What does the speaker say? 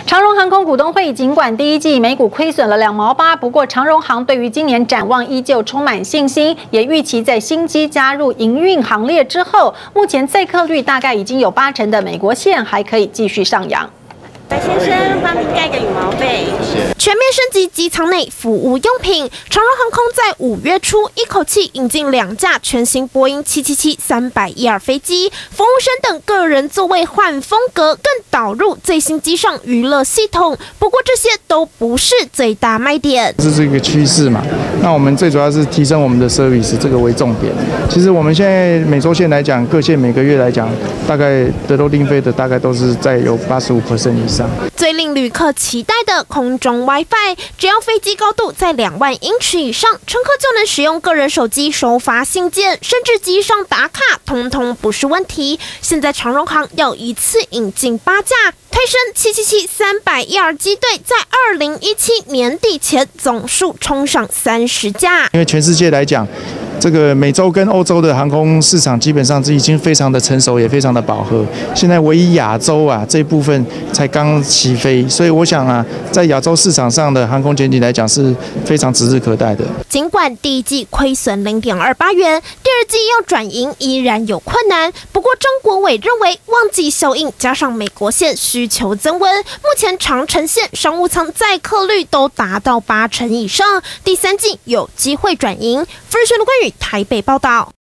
长荣航空股东会议尽管第一季每股亏损了2毛8，不过长荣航对于今年展望依旧充满信心，也预期在新机加入营运行列之后，目前载客率大概已经有80%的美国线还可以继续上扬。 白先生，帮您盖个羽毛被。 全面升级机舱内服务用品。长荣航空在5月初一口气引进2架全新波音777-312飞机，服务生等个人座位换风格，更导入最新机上娱乐系统。不过这些都不是最大卖点， 这是一个趋势嘛？那我们最主要是提升我们的 service 这个为重点。其实我们现在每周线来讲，各线每个月来讲，大概得到飞的大概都是在有85% 以上。 最令旅客期待的空中 WiFi， 只要飞机高度在2万英尺以上，乘客就能使用个人手机收发信件，甚至机上打卡，通通不是问题。现在长荣航要一次引进8架，推升777-312机队，在2017年底前总数冲上30架。 因为全世界来讲，这个美洲跟欧洲的航空市场基本上已经非常的成熟，也非常的饱和。现在唯一亚洲这部分才刚起飞，所以我想在亚洲市场上的航空前景来讲是非常指日可待的。 尽管第一季亏损0.28元，第二季要转盈依然有困难。不过张国伟认为，旺季效应加上美国线需求增温，目前长程线商务舱载客率都达到80%以上，第三季有机会转盈。富士新陆冠宇台北报道。